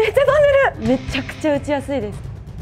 めっちゃ飛んでる。めちゃくちゃ打ちやすいです。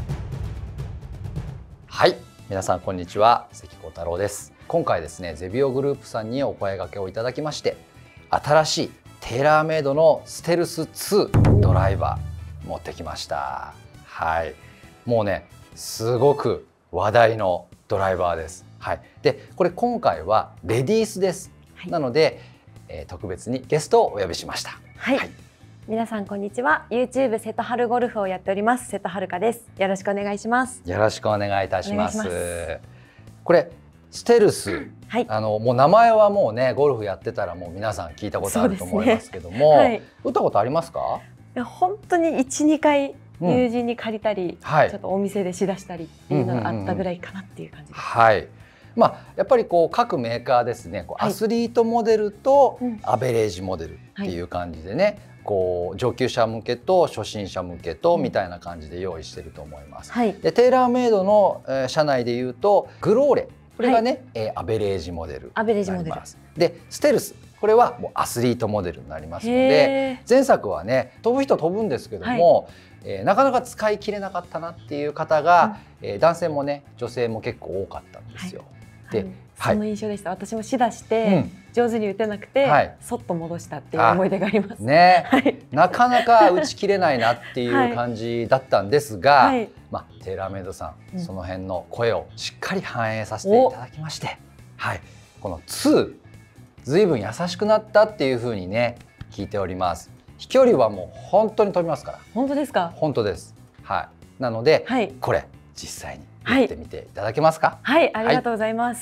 はい、皆さんこんにちは、関幸太郎です。今回ですね、ゼビオグループさんにお声掛けをいただきまして、新しいテーラーメイドのステルス2ドライバー持ってきました。はい、もうね、すごく話題のドライバーです。はい、で、これ今回はレディースです。はい、なので、特別にゲストをお呼びしました。 はい、皆さんこんにちは。 YouTube 瀬戸春ゴルフをやっております瀬戸春香です。よろしくお願いします。 よろしくお願いいたします。これステルス、 はい、 もう名前はもうね、ゴルフやってたらもう皆さん聞いたことあると思いますけども、はい、打ったことありますか？ いや、本当に1、2回友人に借りたり、はい、ちょっとお店でしだしたりっていうのがあったぐらいかなっていう感じです。 はい。まあ、やっぱりこう各メーカーですね、こうアスリートモデルとアベレージモデルっていう感じでね、こう上級者向けと初心者向けとみたいな感じで用意してると思います。はい、でテーラーメイドの社内でいうとグローレ、これがね、アベレージモデルになります。でステルス、これはもうアスリートモデルになりますので、前作はね、飛ぶ人飛ぶんですけども、なかなか使い切れなかったなっていう方が、男性もね女性も結構多かったんですよ。 で、その印象でした。私もしだして上手に打てなくて、そっと戻したっていう思い出がありますね。 なかなか打ち切れないなっていう感じだったんですが、まあテーラーメイドさん、その辺の声をしっかり反映させていただきまして、はい、この2ずいぶん優しくなったっていう風にね聞いております。飛距離はもう本当に飛びますから。 本当ですか？ 本当です。はい。なので、これ実際に打ってみていただけますか？ はい、ありがとうございます。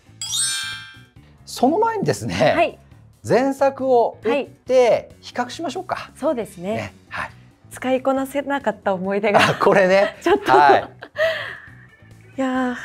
その前にですね、前作を打って比較しましょうか。 そうですね。はい。使いこなせなかった思い出がこれね、 ちょっと、いや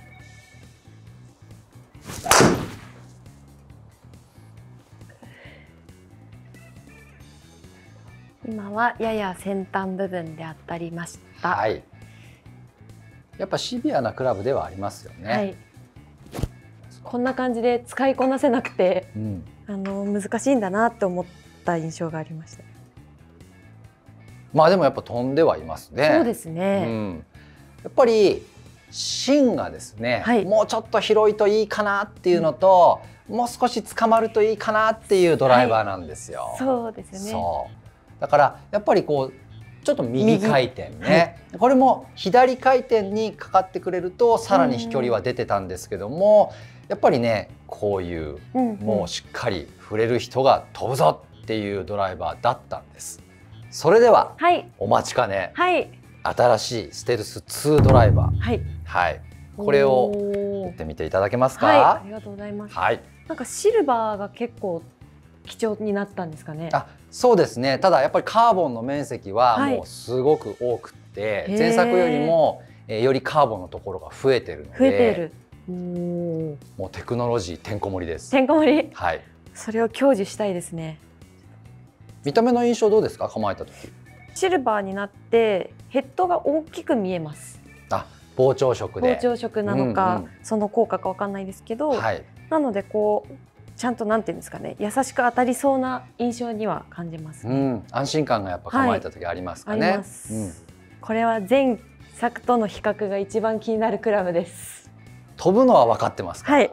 今はやや先端部分で当たりました。はい。 やっぱシビアなクラブではありますよね。はい。 こんな感じで使いこなせなくて、難しいんだなって思った印象がありました。 まあでもやっぱ飛んではいますね。 そうですね。 やっぱり芯がですね、もうちょっと広いといいかなっていうのと、もう少し捕まるといいかなっていうドライバーなんですよ。 そうですよね。 だからやっぱりこうちょっと右回転ね、これも左回転にかかってくれるとさらに飛距離は出てたんですけども、やっぱりね、こういうもうしっかり振れる人が飛ぶぞっていうドライバーだったんです。それではお待ちかね、新しいステルス2ドライバー、これを打ってみていただけますか？ ありがとうございます。なんかシルバーが結構貴重になったんですかね。 そうですね。ただやっぱりカーボンの面積はもうすごく多くて、前作よりもよりカーボンのところが増えてるので、もうテクノロジーてんこ盛りです。 てんこ盛り。はい。それを享受したいですね。 見た目の印象どうですか？構えた時。 シルバーになってヘッドが大きく見えます。 膨張色で。 膨張色なのか、その効果かわかんないですけど、なのでこう。ちゃんとなんていうんですかね、優しく当たりそうな印象には感じますね。 安心感がやっぱ構えた時ありますかね。あります。 これは前作との比較が一番気になるクラブです。 飛ぶのは分かってますから。はい。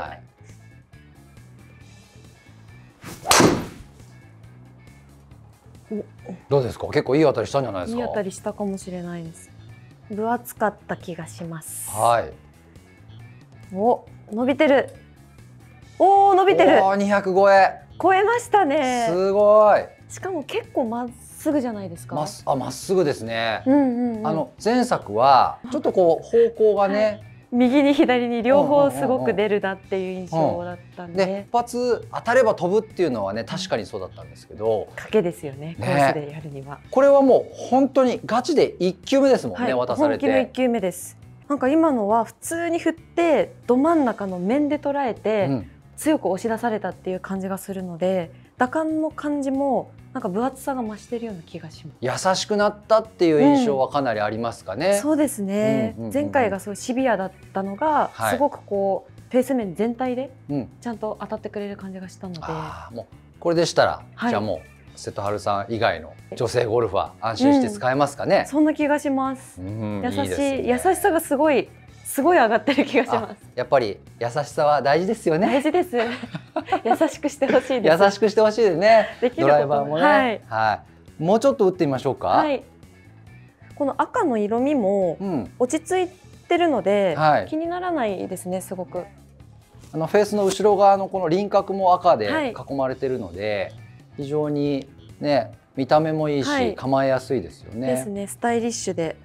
どうですか？結構いい当たりしたんじゃないですか？ いい当たりしたかもしれないです。分厚かった気がします。 はい。 お、伸びてる。おお、伸びてる。 200超え。 超えましたね。 すごい。 しかも結構まっすぐじゃないですか。 まっすぐですね。前作はちょっとこう方向がね、 右に左に両方すごく出るなっていう印象だったんで、 一発当たれば飛ぶっていうのはね、確かにそうだったんですけど、 賭けですよね、コースでやるには。 これはもう本当にガチで1球目ですもんね、渡されて。 本気の1球目です。なんか今のは普通に振ってど真ん中の面で捉えて、強く押し出されたっていう感じがするので、打感の感じもなんか分厚さが増してるような気がします。 優しくなったっていう印象はかなりありますかね。 そうですね。前回がそうシビアだったのが、すごくこうフェース面全体でちゃんと当たってくれる感じがしたので、 もうこれでしたら、じゃあもう瀬戸春さん以外の女性ゴルファー安心して使えますかね。 そんな気がします。優しさがすごい上がってる気がします。 やっぱり優しさは大事ですよね。 大事です。優しくしてほしいです。 優しくしてほしいですね。ドライバーもね。はい。もうちょっと打ってみましょうか。はい。 この赤の色味も落ち着いてるので、気にならないですね。すごく。 フェースの後ろ側のこの輪郭も赤で囲まれてるので、非常にね見た目もいいし、構えやすいですよね。 ですね。スタイリッシュで。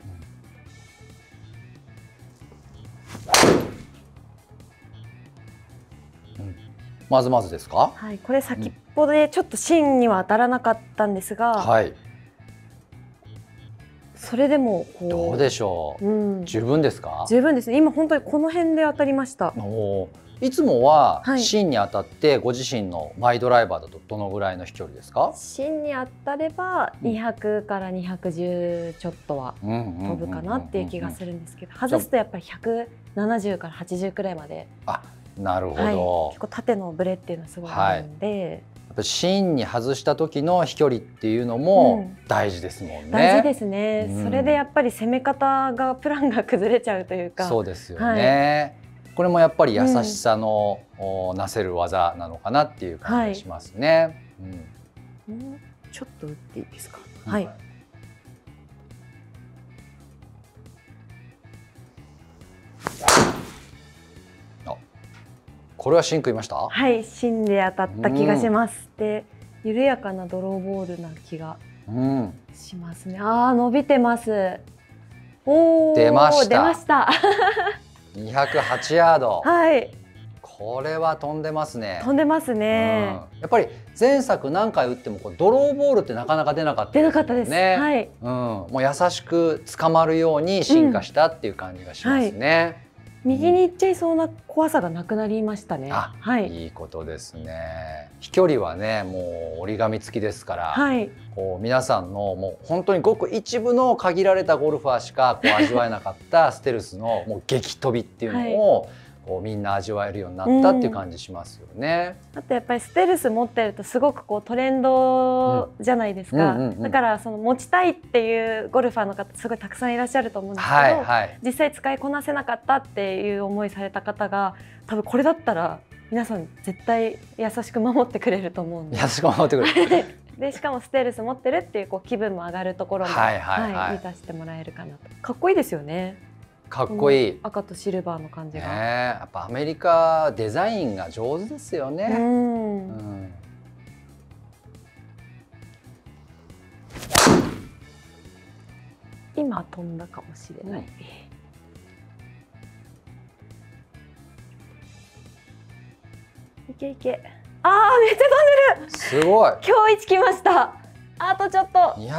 まずまずですか。 はい、これ先っぽでちょっと芯には当たらなかったんですが、はい、それでもこうどうでしょう、十分ですか。 十分ですね。今本当にこの辺で当たりました。 いつもは芯に当たってご自身のマイドライバーだとどのぐらいの飛距離ですか。 芯に当たれば200から210ちょっとは飛ぶかなっていう気がするんですけど、外すとやっぱり170から80くらいまで。 なるほど、 結構縦のブレっていうのはすごいあるんで、 やっぱ芯に外した時の飛距離っていうのも大事ですもんね。 大事ですね。それでやっぱり攻め方がプランが崩れちゃうというか。 そうですよね。これもやっぱり優しさのなせる技なのかなっていう感じがしますね。 ちょっと打っていいですか。はい。 これは芯食いました。 はい、芯で当たった気がします。で、緩やかなドローボールな気がしますね。伸びてます。 出ました。 出ました。 208ヤード。 はい。 これは飛んでますね。 飛んでますね。 やっぱり前作何回打ってもドローボールってなかなか出なかったですね。 出なかったです。はい。 もう優しく捕まるように進化したっていう感じがしますね。 右に行っちゃいそうな怖さがなくなりましたね。 はい、いいことですね。飛距離はね、もう折り紙付きですから、はい、こう皆さんのもう本当にごく一部の限られたゴルファーしかこう味わえなかったステルスのもう激飛びっていうのを、はい、こうみんな味わえるようになったっていう感じしますよね。 あとやっぱりステルス持ってるとすごくこうトレンドじゃないですか。だからその持ちたいっていうゴルファーの方すごいたくさんいらっしゃると思うんですけど、はいはい、実際使いこなせなかったっていう思いされた方が多分これだったら皆さん絶対優しく守ってくれると思うんで。 優しく守ってくれる。 でしかもステルス持ってるっていうこう気分も上がるところも満たしてもらえるかなと。かっこいいですよね。 かっこいい。 赤とシルバーの感じが。 やっぱアメリカデザインが上手ですよね。 今飛んだかもしれない。いけいけ。めっちゃ飛んでる。 すごい。 今日一来ました。あとちょっと。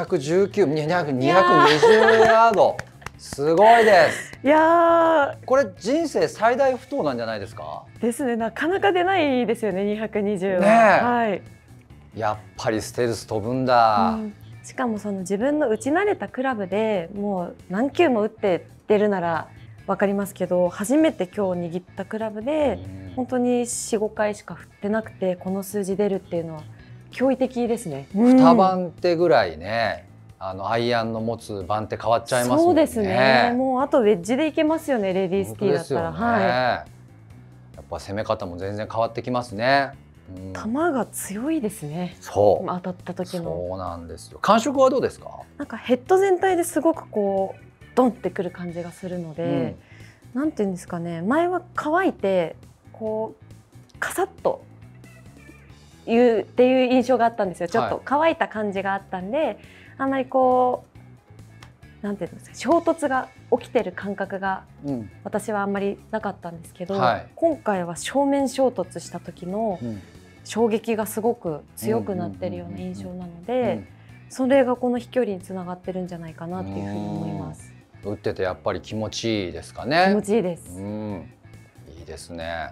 219、220ヤード。すごいです。 いやこれ人生最大不倒なんじゃないですか。 ですね。なかなか出ないですよね。220は。 ね、はい。やっぱりステルス飛ぶんだ。 しかもその自分の打ち慣れたクラブでもう何球も打って出るならわかりますけど、初めて今日握ったクラブで本当に4、5回しか振ってなくてこの数字出るっていうのは驚異的ですね。 2番手ぐらいね。アイアンの持つ番手変わっちゃいますもんね。 そうですね。もうあとウェッジでいけますよね。レディースティーだったら。はい。 やっぱ攻め方も全然変わってきますね。 球が強いですね。 そう。 当たった時の。 そうなんですよ。感触はどうですか？ なんかヘッド全体ですごくこうドンってくる感じがするので、なんていうんですかね。前は乾いてこうカサッというっていう印象があったんですよ。ちょっと乾いた感じがあったんで。あんまりこうなんていうんですか、衝突が起きてる感覚が私はあんまりなかったんですけど、今回は正面衝突した時の衝撃がすごく強くなってるような印象なので、それがこの飛距離につながってるんじゃないかなっていうふうに思います。 打っててやっぱり気持ちいいですかね。 気持ちいいです。 いいですね。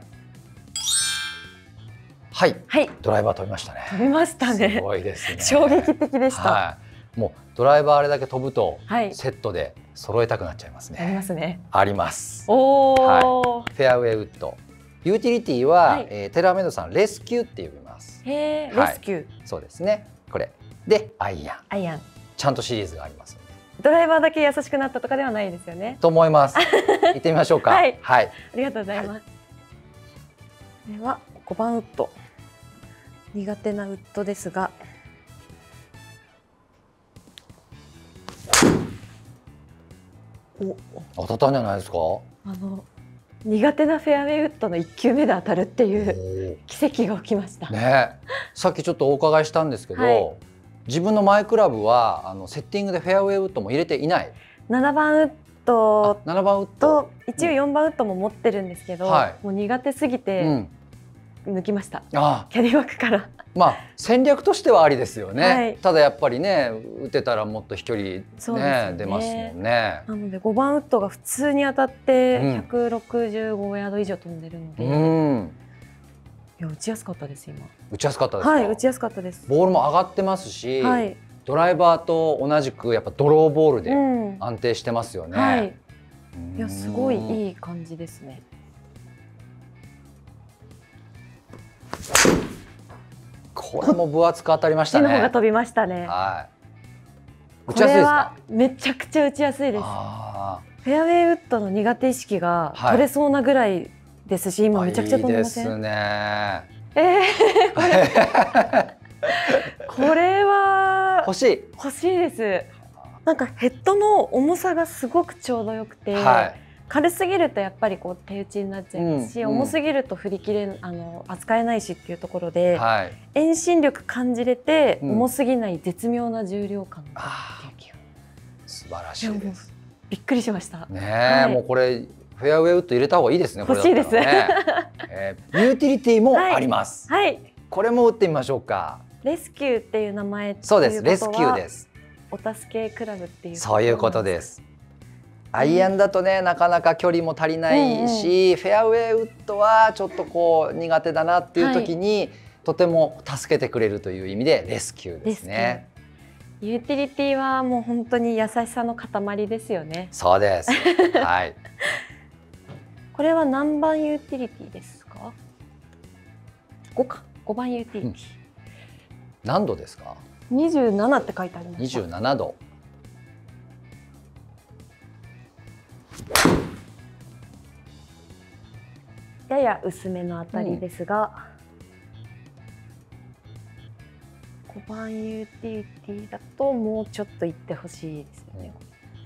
はい、はい、ドライバー飛びましたね。 飛びましたね。 すごいですね。 衝撃的でした。 もうドライバーあれだけ飛ぶとセットで揃えたくなっちゃいますね。 ありますね。 あります。 おお、フェアウェイウッド。ユーティリティは、テラーメイドさんレスキューって呼びます。 レスキュー。 そうですね。 これでアイアン。 アイアン。 ちゃんとシリーズがありますので。 ドライバーだけ優しくなったとかではないですよね。 と思います。行ってみましょうか。 はい。 はい。 ありがとうございます。では5番ウッド。苦手なウッドですが。 当たったんじゃないですか。 苦手なフェアウェイウッドの1球目で当たるっていう奇跡が起きました。 ね、さっきちょっとお伺いしたんですけど、はい、自分のマイクラブはセッティングでフェアウェイウッドも入れていない。 7番ウッドと一応4番ウッドも持ってるんですけど、はい、もう苦手すぎて抜きました。キャディバッグから。まあ戦略としてはありですよね。はい、ただやっぱりね、打てたらもっと飛距離ね出ますもんね。 なので5番ウッドが普通に当たって165ヤード以上飛んでるので、いや打ちやすかったです今。 打ちやすかったですか。 はい、打ちやすかったです。 ボールも上がってますし、はい、ドライバーと同じくやっぱドローボールで安定してますよね。はい、 いやすごいいい感じですね。 これも分厚く当たりましたね。 の方が飛びましたね。 はい。 これはめちゃくちゃ打ちやすいです。フェアウェイウッドの苦手意識が取れそうなぐらいですし、今めちゃくちゃ飛んでません？いいですね。 これは欲しいです。なんかヘッドの重さがすごくちょうどよくて。軽すぎるとやっぱりこう手打ちになっちゃいますし、重すぎると振り切れ扱えないしっていうところで、遠心力感じれて、重すぎない絶妙な重量感があるっていう気が。 素晴らしいです。 びっくりしました。 ねえ、もうこれフェアウェイウッド入れた方がいいですね。 欲しいです。ユーティリティもあります。はい。これも打ってみましょうか。 レスキューっていう名前。 そうです。レスキューです。 お助けクラブっていう。 そういうことです。アイアンだとね、なかなか距離も足りないし、フェアウェイウッドはちょっとこう苦手だなっていう時に、とても助けてくれるという意味でレスキューですね。 ユーティリティはもう本当に優しさの塊ですよね。 そうです。はい。 これは何番ユーティリティですか？5か。5番ユーティリティ。 何度ですか ？27って書いてあります。 27度。 やや薄めの当たりですが、5番ユーティリティだともうちょっといってほしいですよね。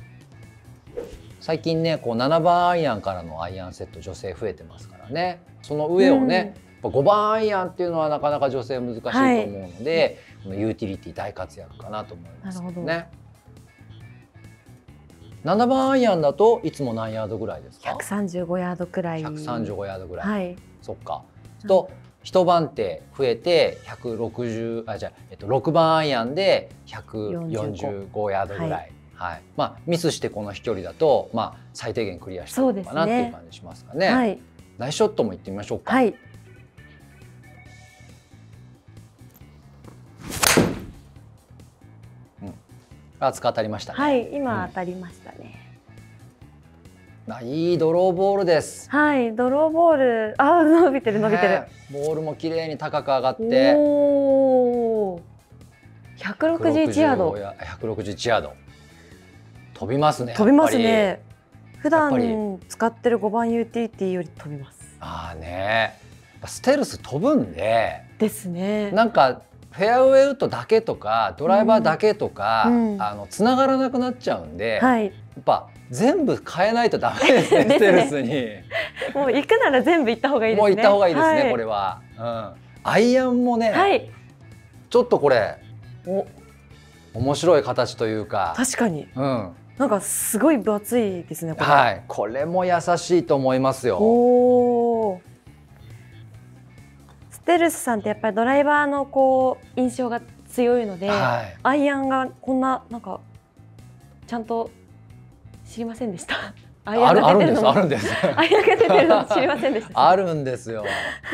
最近ね、こう7番アイアンからのアイアンセット女性増えてますからね。その上をね、5番アイアンっていうのはなかなか女性難しいと思うので、このユーティリティ大活躍かなと思いますね。7番アイアンだといつも何ヤードぐらいですか ？135ヤードくらい。 135ヤードぐらい。 はい。 そっか。と一番手増えて160、6番アイアンで145ヤードぐらい。はい。まあミスしてこの飛距離だとまあ最低限クリアしてるのかなっていう感じしますかね。はい。ナイスショットもいってみましょうか。はい。厚く当たりましたね。 はい、今当たりましたね。 いいドローボールです。 はい、ドローボール、伸びてる伸びてる。 ボールも綺麗に高く上がって。 おお。161ヤード。 161ヤード。飛びますね。 飛びますね。普段使ってる5番ユーティリティより飛びます。 ああね。ステルス飛ぶんで。 ですね。 なんか。フェアウェイウッドだけとかドライバーだけとか繋がらなくなっちゃうんで、やっぱ全部変えないとダメですね。ステルスにもう行くなら全部行った方がいいですね。 もう行った方がいいですね、これは。アイアンもね、ちょっとこれ面白い形というか、 確かになんかすごい分厚いですね。 はい、これも優しいと思いますよ。 ステルスさんってやっぱりドライバーのこう印象が強いので、アイアンがこんななんかちゃんと知りませんでした。アイアンが出てるのもあるんです。アイアンが出てるの知りませんでした。 あるんですよ。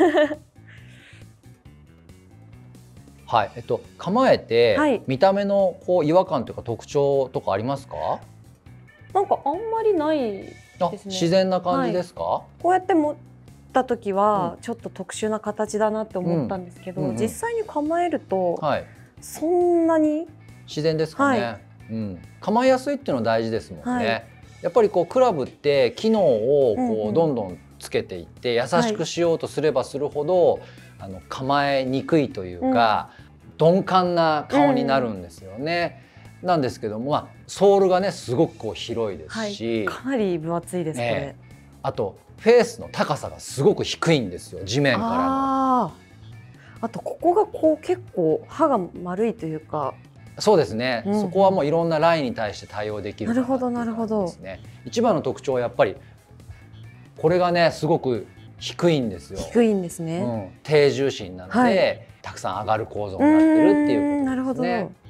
はい、構えて見た目のこう違和感というか特徴とかありますか？ なんかあんまりないですね。 自然な感じですか？ こうやってもた時はちょっと特殊な形だなって思ったんですけど、実際に構えるとそんなに自然ですかね、 はい、 構えやすいっていうのは大事ですもんね、 はい、 やっぱりこうクラブって機能をこうどんどんつけていって優しくしようとすればするほど、構えにくいというか、鈍感な顔になるんですよね、なんですけども、ソールがねすごくこう広いですし、 かなり分厚いです、これ。 あとフェースの高さがすごく低いんですよ、地面からの。 あとここがこう結構歯が丸いというか。 そうですね、そこはもういろんなラインに対して対応できるかなっていう感じですね。一番の特徴はやっぱりこれがねすごく低いんですよ。 低いんですね、 低重心なので、たくさん上がる構造になってるっていうことですね。 なるほど。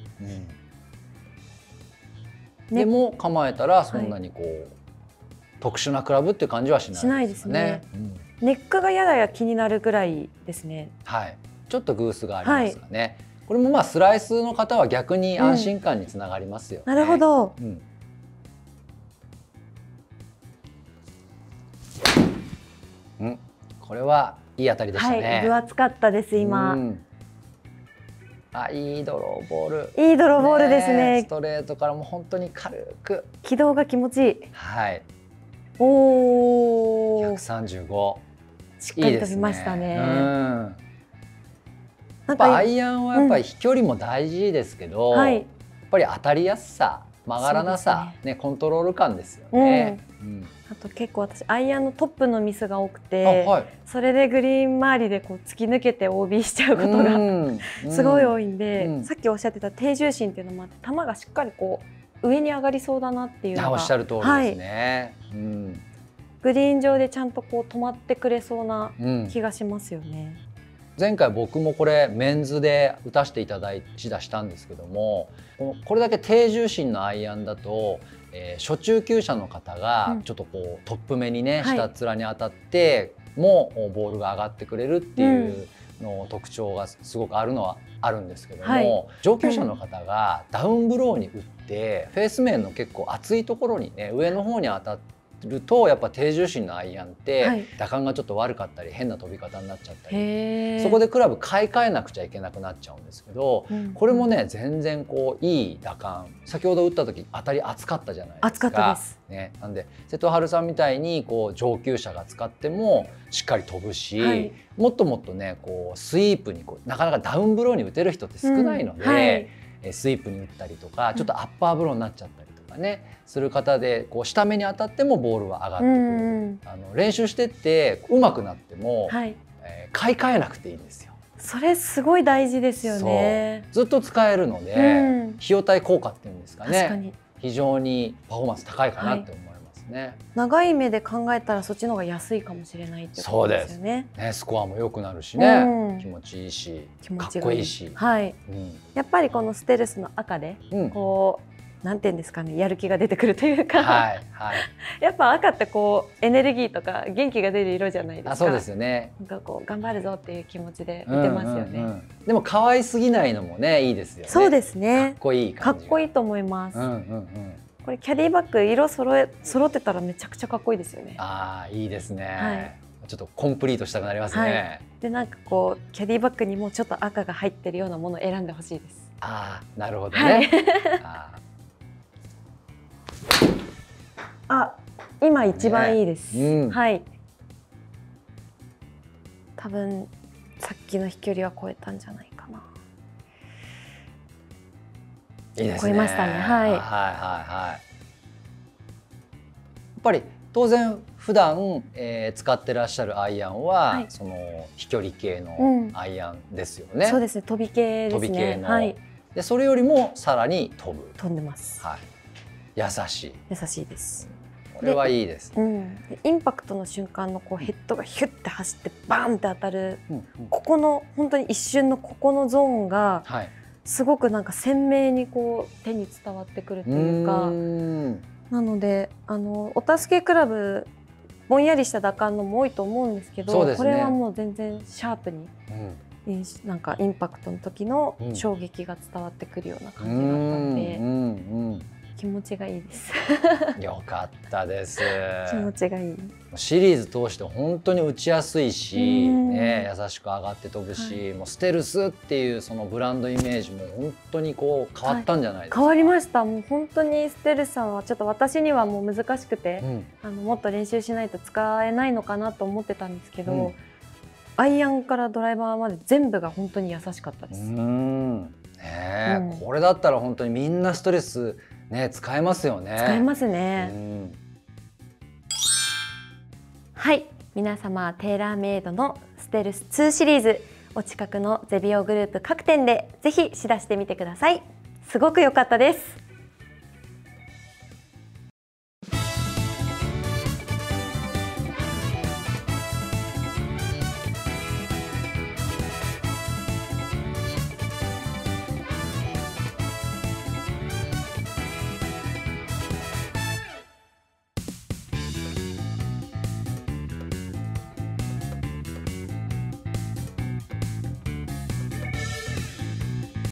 でも構えたらそんなにこう、特殊なクラブっていう感じはしないですね。 ネックがやや気になるぐらいですね。 はい、ちょっとグースがありますかね。これもスライスの方は逆に安心感につながりますよね。 なるほど。 これはいい当たりでしたね。 分厚かったです今。 いいドローボール。 いいドローボールですね。 ストレートからも本当に軽く。 軌道が気持ちいい。 はい。 おお。 135。 しっかり飛びましたね。 やっぱアイアンはやっぱり飛距離も大事ですけど、やっぱり当たりやすさ、曲がらなさ、コントロール感ですよね。 あと結構私アイアンのトップのミスが多くて、それでグリーン周りでこう突き抜けて OB しちゃうことがすごい多いんで、さっきおっしゃってた低重心っていうのもあって球がしっかりこう上に上がりそうだなっていうのがおっしゃる通りですね。 グリーン上でちゃんとこう止まってくれそうな気がしますよね。 前回僕もこれメンズで打たせていただいて指導したんですけども、これだけ低重心のアイアンだと、初中級者の方がちょっとこうトップ目にね、下っ面に当たってもボールが上がってくれるっていうの特徴がすごくあるのはあるんですけども、上級者の方がダウンブローに打ってフェース面の結構厚いところにね上の方に当たってるとやっぱ低重心のアイアンって打感がちょっと悪かったり変な飛び方になっちゃったり、そこでクラブ買い替えなくちゃいけなくなっちゃうんですけど、これもね全然こういい打感、先ほど打った時当たり厚かったじゃないですか。 厚かったです、 なんで瀬戸春さんみたいにこう上級者が使ってもしっかり飛ぶし、もっともっとねこうスイープにこうなかなかダウンブローに打てる人って少ないので、スイープに打ったりとかちょっとアッパーブローになっちゃったりとかねする方でこう下目に当たってもボールは上がってくる、練習してって上手くなっても、買い替えなくていいんですよ。 それすごい大事ですよね。 ずっと使えるので、費用対効果っていうんですかね、非常にパフォーマンス高いかなって思いますね。 長い目で考えたらそっちの方が安いかもしれないってことですよね。 スコアも良くなるしね、気持ちいいしかっこいいし、 やっぱりこのステルスの赤でこうなんていうんですかね、やる気が出てくるというか、やっぱ赤ってこうエネルギーとか元気が出る色じゃないですか。 そうですよね。 なんかこう頑張るぞっていう気持ちで見てますよね。 でも可愛すぎないのもねいいですよね。 そうですね。 かっこいい感じ。 かっこいいと思います。これキャディバッグ色揃ってたらめちゃくちゃかっこいいですよね。 いいですね。ちょっとコンプリートしたくなりますね。 でなんかこうキャディバッグにもちょっと赤が入ってるようなものを選んでほしいです。 なるほどね。 今一番いいです。多分さっきの飛距離は超えたんじゃないかな。 いいですね。 超えましたね。 やっぱり当然普段、使ってらっしゃるアイアンは、その飛距離系のアイアンですよね。 そうですね。飛び系ですね。 飛び系の。でそれよりもさらに飛んでます。 優しい。 優しいです。 これはいいです。 インパクトの瞬間のこうヘッドがヒュッて走ってバーンって当たる、ここの本当に一瞬のここのゾーンがすごくなんか鮮明にこう手に伝わってくるというか、なのでお助けクラブぼんやりした打感のも多いと思うんですけど、これはもう全然シャープに。なんかインパクトの時の衝撃が伝わってくるような感じだったんで、 気持ちがいいです。 よかったです。 気持ちがいい。 シリーズ通して本当に打ちやすいし、ね、優しく上がって飛ぶし、もうステルスっていうそのブランドイメージも本当にこう変わったんじゃないですか。 変わりました。もう本当にステルスさんはちょっと私にはもう難しくて、もっと練習しないと使えないのかなと思ってたんですけど、アイアンからドライバーまで全部が本当に優しかったです。 これだったら本当にみんなストレスね使えますよね。 使えますね。はい、皆様テーラーメイドのステルス2シリーズ、お近くのゼビオグループ各店でぜひ試打してみてください。すごく良かったです。